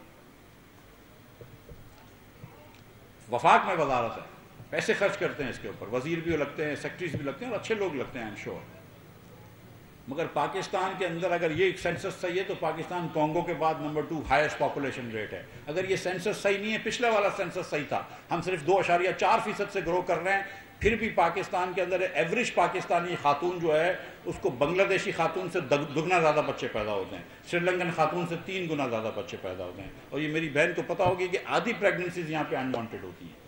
وفاق میں وزارت ہے، پیسے خرچ کرتے ہیں اس کے اوپر، وزیر بھی لگتے ہیں، سیکرٹریز بھی لگتے ہیں، اور اچھے لوگ لگتے ہیں آئی ایم شیور. مگر پاکستان کے اندر اگر یہ سینسس صحیح ہے تو پاکستان کانگو کے بعد number two highest population rate ہے. اگر یہ سینسس صحیح نہیں ہے، پچھلا والا سینسس صحیح تھا، ہم صرف دو اشاریہ چار فیصد سے گرو کر رہے ہیں، پھر بھی پاکستان کے اندر ایوریج پاکستانی خاتون جو ہے اس کو بنگلہ دیشی خاتون سے دگنا زیادہ بچے پیدا ہوتے ہیں، سری لنکن خاتون سے تین گنا زیادہ بچے پیدا ہوتے ہیں. اور یہ میری بہن کو پتا ہوگی کہ آدھی پریگننسیز یہاں پہ انوانٹیڈ ہوتی ہیں.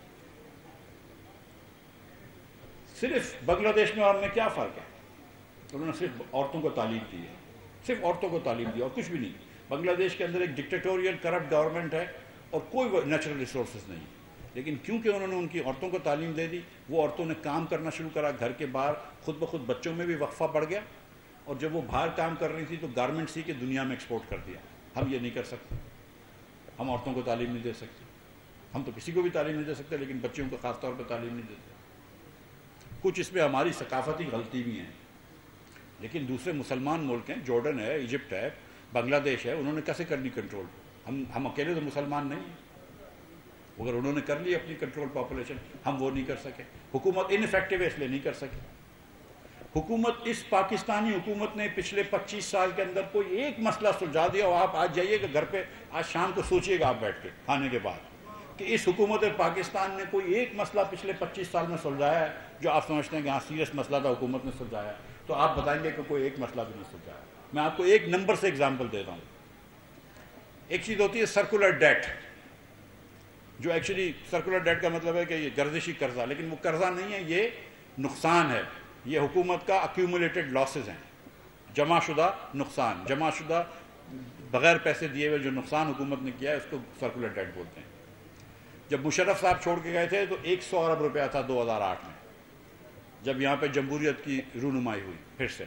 صرف بنگلہ دیش میں اور میں کیا فرق ہے؟ انہوں نے صرف عورتوں کو تعلیم دی ہے، صرف عورتوں کو تعلیم دی اور کچھ بھی نہیں. بنگلہ دیش کے اندر ایک ڈکٹیٹوریل کرپٹ گورنمنٹ ہے اور کوئی نیچرل ریسورسز نہیں، لیکن کیونکہ انہوں نے ان کی عورتوں کو تعلیم دے دی، وہ عورتوں نے کام کرنا شروع کرا گھر کے باہر، خود بخود بچوں میں بھی وقفہ بڑھ گیا. اور جب وہ باہر کام کر رہی تھی تو گارمنٹ سی کے دنیا میں ایکسپورٹ کر دیا. ہم یہ نہیں کر سکتے، ہم عورتوں کو تعلیم نہیں دے سکتے. ہم تو کسی کو بھی تعلیم نہیں دے سکتے، لیکن بچوں کو خاص طور پہ تعلیم نہیں دیتے. کچھ اس میں ہماری ثقافتی غلطی بھی ہیں، لیکن دوسرے مسلمان ملک ہیں، جارڈن ہے، ایجپٹ ہے، بنگلہ دیش ہے، انہوں نے کیسے کرنی کنٹرول؟ ہم ہم اکیلے تو مسلمان نہیں ہیں. اگر انہوں نے کر لی اپنی کنٹرول پاپولیشن، ہم وہ نہیں کر سکے. حکومت ان افیکٹو ہے اس لیے نہیں کر سکے. حکومت اس پاکستانی حکومت نے پچھلے پچیس سال کے اندر کوئی ایک مسئلہ سلجھا دیا. اور آپ آج جائیے گا گھر پہ، آج شام کو سوچئے گا آپ بیٹھ کے کھانے کے بعد کہ اس حکومت پاکستان نے کوئی ایک مسئلہ پچھلے پچیس سال میں سلجھایا ہے جو آپ سمجھتے ہیں کہ ہاں سیریس مسئلہ تھا حکومت نے سلجھایا، تو آپ بتائیں گے کہ کوئی ایک مسئلہ بھی نہیں سلجھایا. میں آپ کو ایک نمبر سے اگزامپل دیتا ہوں. ایک چیز ہوتی ہے سرکولر ڈیٹ، جو ایکچولی سرکولر ڈیٹ کا مطلب ہے کہ یہ گردشی قرضہ، لیکن وہ قرضہ نہیں ہے، یہ نقصان ہے. یہ حکومت کا ایکیومولیٹڈ لاسز ہیں، جمع شدہ نقصان، جمع شدہ بغیر پیسے دیے ہوئے جو نقصان حکومت نے کیا ہے، اس کو سرکولر ڈیٹ بولتے ہیں. جب مشرف صاحب چھوڑ کے گئے تھے تو ایک سو ارب روپیہ تھا دو ہزار آٹھ میں، جب یہاں پہ جمہوریت کی رونمائی ہوئی. پھر سے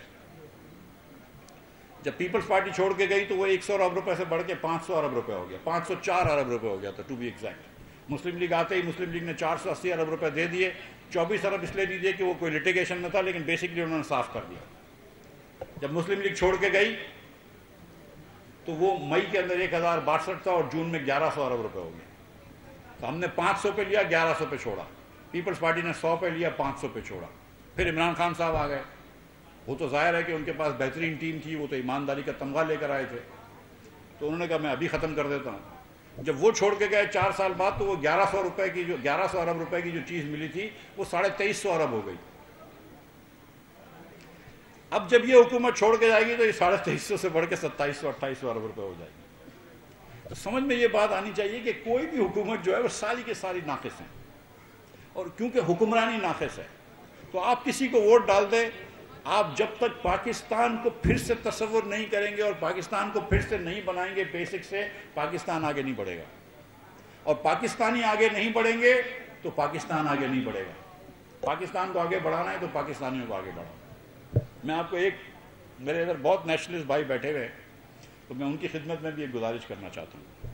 جب پیپلز پارٹی چھوڑ کے گئی تو وہ ایک سو ارب روپے سے بڑھ کے پانچ سو ارب روپے ہو گیا، پانچ سو چار ارب روپے ہو گیا تھا to be exact. Muslim League آتے ہی مسلم لیگ نے چار سو اسی ارب روپے دے دیے. چوبیس ارب اس لیے نہیں دیے کہ وہ کوئی لٹیگیشن میں تھا، لیکن بیسکلی انہوں نے صاف کر دیا. جب مسلم لیگ چھوڑ کے گئی تو وہ مئی کے اندر ایک ہزار باسٹھ تھا اور جون میں گیارہ سو ارب روپے ہو گیا. تو ہم نے پانچ سو پہ لیا، گیارہ سو پہ چھوڑا. پیپلز پارٹی نے سو پہ لیا، پانچ سو پہ چھوڑا. پھر عمران خان صاحب آ گئے. وہ تو ظاہر ہے کہ ان کے پاس بہترین ٹیم تھی، وہ تو ایمانداری کا تمغہ لے کر آئے تھے. تو انہوں نے کہا میں ابھی ختم کر دیتا ہوں. جب وہ چھوڑ کے گئے چار سال بعد تو وہ گیارہ سو روپے کی جو گیارہ سو ارب روپے کی جو چیز ملی تھی وہ ساڑھے تیئیس سو ارب ہو گئی. اب جب یہ حکومت چھوڑ کے جائے گی تو یہ ساڑھے تیئیس سو سے بڑھ کے ستائیس سو اٹھائیس سو ارب روپے ہو جائے گی. تو سمجھ میں یہ بات آنی چاہیے کہ کوئی بھی حکومت جو ہے وہ ساری کے ساری ناقص ہیں. اور کیونکہ حکمرانی ناقص ہے تو آپ کسی کو ووٹ ڈال دیں آپ جب تک پاکستان کو پھر سے تصور نہیں کریں گے اور پاکستان کو پھر سے نہیں بنائیں گے بیسک سے، پاکستان آگے نہیں بڑھے گا، اور پاکستانی آگے نہیں بڑھیں گے تو پاکستان آگے نہیں بڑھے گا۔ پاکستان کو آگے بڑھانا ہے تو پاکستانیوں کو آگے بڑھانا۔ میں آپ کو ایک، میرے ادھر بہت نیشنلسٹ بھائی بیٹھے ہوئے ہیں، تو میں ان کی خدمت میں بھی ایک گزارش کرنا چاہتا ہوں۔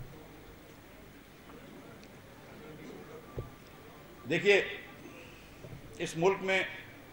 دیکھیے، اس ملک میں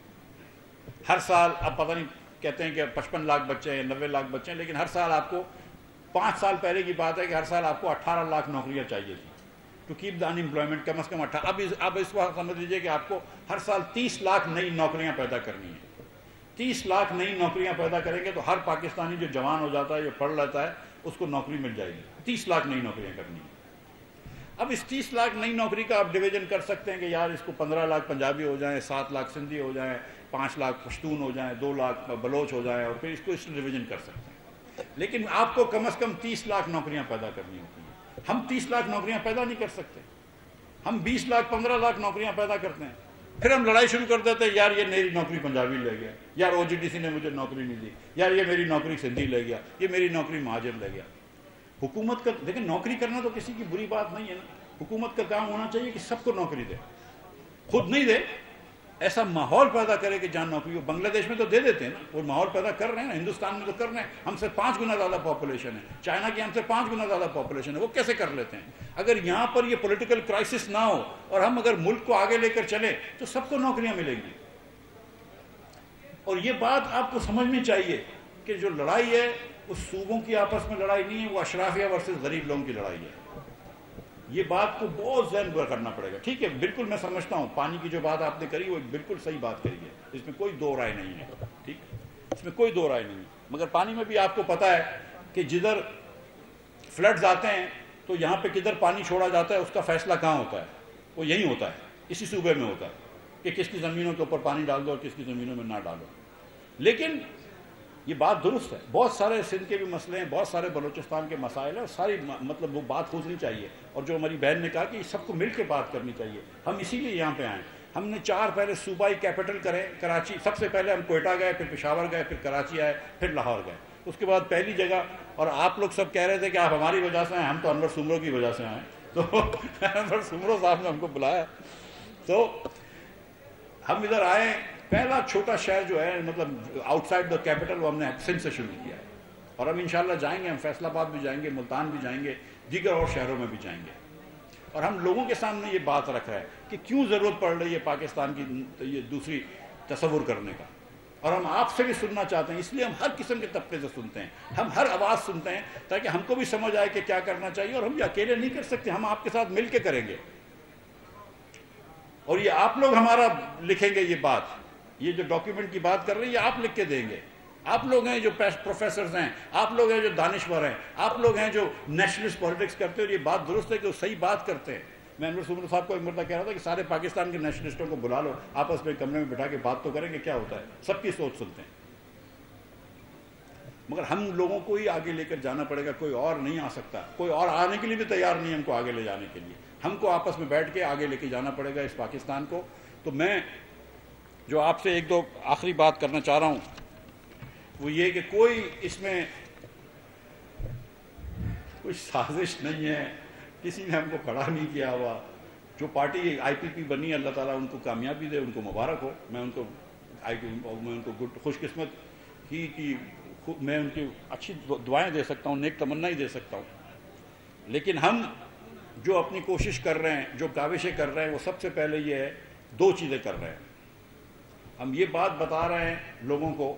ہر سال، اب پتہ نہیں کہتے ہیں کہ پچپن لاکھ بچے ہیں، نوے لاکھ بچے ہیں، لیکن ہر سال آپ کو، پانچ سال پہلے کی بات ہے کہ ہر سال آپ کو اٹھارہ لاکھ نوکریاں چاہیے تھی to keep the unemployment, کم از کم اٹھارہ، اب اس اب اس وقت سمجھ لیجیے کہ آپ کو ہر سال تیس لاکھ نئی نوکریاں پیدا کرنی ہیں۔ تیس لاکھ نئی نوکریاں پیدا کریں گے تو ہر پاکستانی جو جوان ہو جاتا ہے، جو پڑھ لیتا ہے، اس کو نوکری مل جائے گی۔ تیس لاکھ نئی نوکریاں کرنی ہیں۔ اب اس تیس لاکھ نئی نوکری کا آپ ڈویژن کر سکتے ہیں کہ یار اس کو پندرہ لاکھ پنجابی ہو جائیں، سات لاکھ سندھی ہو جائیں، پانچ لاکھ پشتون ہو جائیں، دو لاکھ بلوچ ہو جائیں، اور پھر اس کو اس ڈویژن کر سکتے ہیں، لیکن آپ کو کم از کم تیس لاکھ نوکریاں پیدا کرنی ہوتی ہیں۔ ہم تیس لاکھ نوکریاں پیدا نہیں کر سکتے، ہم بیس لاکھ پندرہ لاکھ نوکریاں پیدا کرتے ہیں، پھر ہم لڑائی شروع کر دیتے ہیں، یار یہ میری نوکری پنجابی لے گیا، یار او جی ڈی سی نے مجھے نوکری نہیں دی، یار یہ میری نوکری سندھی لے گیا، یہ میری نوکری مہاجر لے گیا۔ حکومت کا لیکن نوکری کرنا تو کسی کی بری بات نہیں ہے نا، حکومت کا کام ہونا چاہیے کہ سب کو نوکری دے، خود نہیں دے، ایسا ماحول پیدا کرے کہ جہاں نوکری ہو۔ بنگلہ دیش میں تو دے دیتے ہیں نا، وہ ماحول پیدا کر رہے ہیں نا، ہندوستان میں تو کر رہے ہیں، ہم سے پانچ گنا زیادہ پاپولیشن ہے، چائنا کی ہم سے پانچ گنا زیادہ پاپولیشن ہے، وہ کیسے کر لیتے ہیں؟ اگر یہاں پر یہ پولیٹیکل کرائسس نہ ہو اور ہم اگر ملک کو آگے لے کر چلیں تو سب کو نوکریاں ملیں گی۔ اور یہ بات آپ کو سمجھنی چاہیے کہ جو لڑائی ہے اس صوبوں کی آپس میں لڑائی نہیں ہے، وہ اشرافیہ ورسز غریب لوگوں کی لڑائی ہے۔ یہ بات کو بہت ذہن پر کرنا پڑے گا۔ ٹھیک ہے، بالکل میں سمجھتا ہوں پانی کی جو بات آپ نے کری وہ بالکل صحیح بات کری ہے، اس میں کوئی دو رائے نہیں ہے، ٹھیک، اس میں کوئی دو رائے نہیں ہے، مگر پانی میں بھی آپ کو پتہ ہے کہ جدھر فلڈز آتے ہیں تو یہاں پہ کدھر پانی چھوڑا جاتا ہے اس کا فیصلہ کہاں ہوتا ہے؟ وہ یہی ہوتا ہے، اسی صوبے میں ہوتا ہے کہ کس کی زمینوں کے اوپر پانی ڈال دو اور کس کی زمینوں میں نہ ڈالو۔ لیکن یہ بات درست ہے، بہت سارے سندھ کے بھی مسئلے ہیں، بہت سارے بلوچستان کے مسائل ہیں، اور ساری مطلب وہ بات کھوجنی چاہیے، اور جو ہماری بہن نے کہا کہ سب کو مل کے بات کرنی چاہیے۔ ہم اسی لیے یہاں پہ آئے، ہم نے چار پہلے صوبائی کیپٹل کرے، کراچی، سب سے پہلے ہم کوئٹہ گئے، پھر پشاور گئے، پھر کراچی آئے، پھر لاہور گئے، اس کے بعد پہلی جگہ، اور آپ لوگ سب کہہ رہے تھے کہ آپ ہماری وجہ سے آئے، ہم تو انور سمرو کی وجہ سے آئے، تو انور سمرو صاحب نے ہم کو بلایا، تو ہم ادھر آئے۔ پہلا چھوٹا شہر جو ہے مطلب آؤٹ سائڈ دا کیپٹل وہ ہم نے سندھ سے شروع کیا ہے، اور ہم انشاءاللہ جائیں گے، ہم فیصل آباد بھی جائیں گے، ملتان بھی جائیں گے، دیگر اور شہروں میں بھی جائیں گے، اور ہم لوگوں کے سامنے یہ بات رکھ رہے ہیں کہ کیوں ضرورت پڑ رہی ہے پاکستان کی یہ دوسری تصور کرنے کا، اور ہم آپ سے بھی سننا چاہتے ہیں، اس لیے ہم ہر قسم کے طبقے سے سنتے ہیں، ہم ہر آواز سنتے ہیں تاکہ ہم کو بھی سمجھ آئے کہ کیا کرنا چاہیے، اور ہم یہ اکیلے نہیں کر سکتے، ہم آپ کے ساتھ مل کے کریں گے، اور یہ آپ لوگ ہمارا لکھیں گے، یہ بات، یہ جو ڈاکیومنٹ کی بات کر رہے ہیں یہ آپ لکھ کے دیں گے، آپ لوگ ہیں جو پروفیسرز ہیں، آپ لوگ ہیں جو دانشور ہیں، آپ لوگ ہیں جو نیشنلسٹ پالیٹکس کرتے ہیں، اور یہ بات درست ہے کہ وہ صحیح بات کرتے ہیں۔ میں انور سمرو صاحب کو ایک مرتبہ کہہ رہا تھا کہ سارے پاکستان کے نیشنلسٹوں کو بلا لو، آپس میں کمرے میں بٹھا کے بات تو کریں گے، کیا ہوتا ہے، سب کی سوچ سنتے ہیں، مگر ہم لوگوں کو ہی آگے لے کر جانا پڑے گا، کوئی اور نہیں آ سکتا، کوئی اور آنے کے لیے بھی تیار نہیں ہم کو آگے لے جانے کے لیے، ہم کو آپس میں بیٹھ کے آگے لے کے جانا پڑے گا اس پاکستان کو۔ تو میں جو آپ سے ایک دو آخری بات کرنا چاہ رہا ہوں وہ یہ کہ کوئی اس میں کوئی سازش نہیں ہے، کسی نے ہم کو کھڑا نہیں کیا ہوا، جو پارٹی آئی پی پی بنی اللہ تعالیٰ ان کو کامیابی دے، ان کو مبارک ہو، میں ان کو میں ان کو گڈ خوش قسمت ہی کی میں ان کی اچھی دعائیں دے سکتا ہوں، نیک تمنا ہی دے سکتا ہوں، لیکن ہم جو اپنی کوشش کر رہے ہیں، جو کاوشیں کر رہے ہیں، وہ سب سے پہلے یہ ہے، دو چیزیں کر رہے ہیں۔ ہم یہ بات بتا رہے ہیں لوگوں کو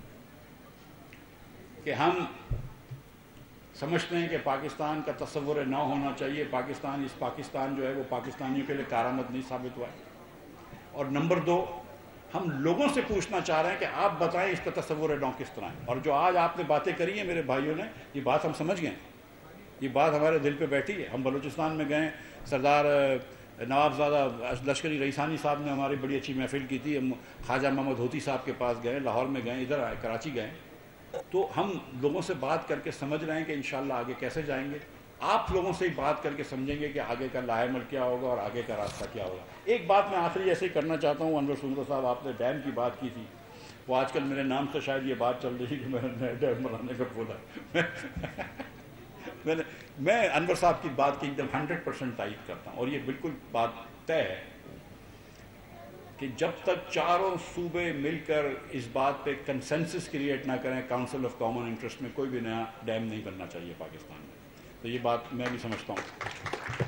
کہ ہم سمجھتے ہیں کہ پاکستان کا تصور نہ ہونا چاہیے، پاکستان اس پاکستان جو ہے وہ پاکستانیوں کے لیے کارآمد نہیں ثابت ہوا ہے، اور نمبر دو ہم لوگوں سے پوچھنا چاہ رہے ہیں کہ آپ بتائیں اس کا تصور نو کس طرح ہے، اور جو آج آپ نے باتیں کری ہیں میرے بھائیوں نے، یہ بات ہم سمجھ گئے ہیں، یہ بات ہمارے دل پہ بیٹھی ہے۔ ہم بلوچستان میں گئے، سردار نوابزادہ لشکری رئیسانی صاحب نے ہماری بڑی اچھی محفل کی تھی، ہم خواجہ محمد ہوتی صاحب کے پاس گئے، لاہور میں گئے، ادھر آئے، کراچی گئے، تو ہم لوگوں سے بات کر کے سمجھ رہے ہیں کہ انشاءاللہ آگے کیسے جائیں گے، آپ لوگوں سے ہی بات کر کے سمجھیں گے کہ آگے کا لاہ عمل کیا ہوگا اور آگے کا راستہ کیا ہوگا۔ ایک بات میں آخری ایسے ہی کرنا چاہتا ہوں، انور سمرو صاحب آپ نے ڈیم کی بات کی تھی، وہ آج کل میرے نام سے شاید یہ بات چل رہی ہے کہ میں نے نئے ڈیم بنانے کا بولا. میں نے میں انور صاحب کی بات کی ایک دم ہنڈریڈ پرسینٹ تائید کرتا ہوں, اور یہ بالکل بات طے ہے کہ جب تک چاروں صوبے مل کر اس بات پہ کنسنسس کریٹ نہ کریں کاؤنسل آف کامن انٹرسٹ میں, کوئی بھی نیا ڈیم نہیں بننا چاہیے پاکستان میں. تو یہ بات میں بھی سمجھتا ہوں.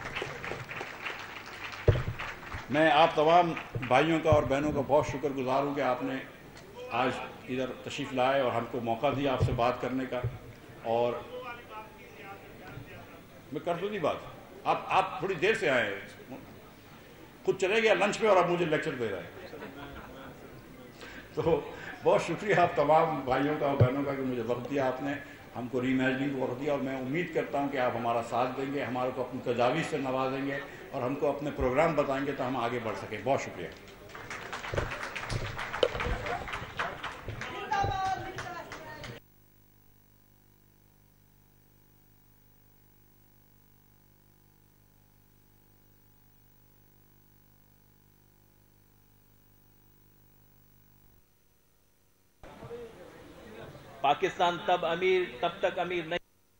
میں آپ تمام بھائیوں کا اور بہنوں کا بہت شکر گزار ہوں کہ آپ نے آج ادھر تشریف لائے اور ہم کو موقع دیا آپ سے بات کرنے کا. اور میں کر دوں گی بات, آپ آپ تھوڑی دیر سے آئے, خود چلے گیا لنچ پہ اور اب مجھے لیکچر دے رہے ہیں. تو بہت شکریہ آپ تمام بھائیوں کا اور بہنوں کا کہ مجھے وقت دیا, آپ نے ہم کو ری امیجننگ کو وقت دیا, اور میں امید کرتا ہوں کہ آپ ہمارا ساتھ دیں گے, ہمارے کو اپنی تجاویز سے نوازیں گے اور ہم کو اپنے پروگرام بتائیں گے تو ہم آگے بڑھ سکیں. بہت شکریہ. پاکستان تب امیر تب تک امیر نہیں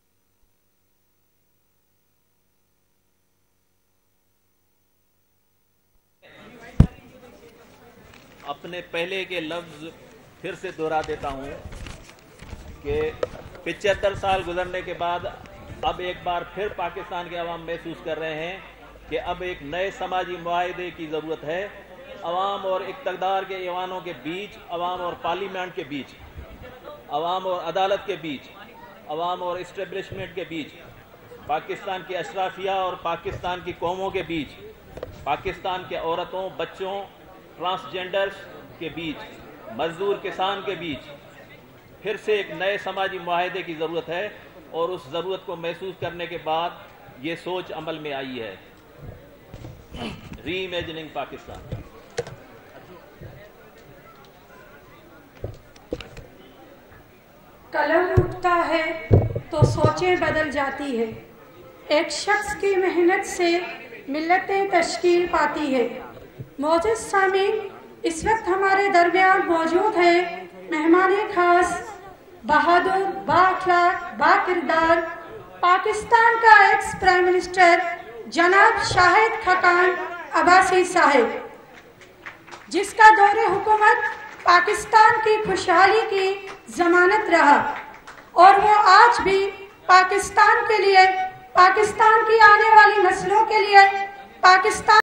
اپنے پہلے کے لفظ پھر سے دہرا دیتا ہوں کہ پچہتر سال گزرنے کے بعد اب ایک بار پھر پاکستان کے عوام محسوس کر رہے ہیں کہ اب ایک نئے سماجی معاہدے کی ضرورت ہے. عوام اور اقتدار کے ایوانوں کے بیچ, عوام اور پارلیمنٹ کے بیچ, عوام اور عدالت کے بیچ, عوام اور اسٹیبلشمنٹ کے بیچ, پاکستان کی اشرافیہ اور پاکستان کی قوموں کے بیچ, پاکستان کے عورتوں, بچوں, ٹرانسجینڈرز کے بیچ, مزدور کسان کے بیچ پھر سے ایک نئے سماجی معاہدے کی ضرورت ہے. اور اس ضرورت کو محسوس کرنے کے بعد یہ سوچ عمل میں آئی ہے, ری امیجننگ پاکستان. قلم اٹھتا ہے تو سوچیں بدل جاتی ہے. ایک شخص کی محنت سے ملتیں تشکیل پاتی ہے. معزز سامعین, اس وقت ہمارے درمیان موجود ہے مہمان خاص, بہادر, با اخلاق, با کردار پاکستان کا ایکس پرائم منسٹر جناب شاہد خاقان عباسی صاحب, جس کا دور حکومت پاکستان کی خوشحالی کی ضمانت رہا, اور وہ آج بھی پاکستان کے لیے, پاکستان کی آنے والی نسلوں کے لیے, پاکستان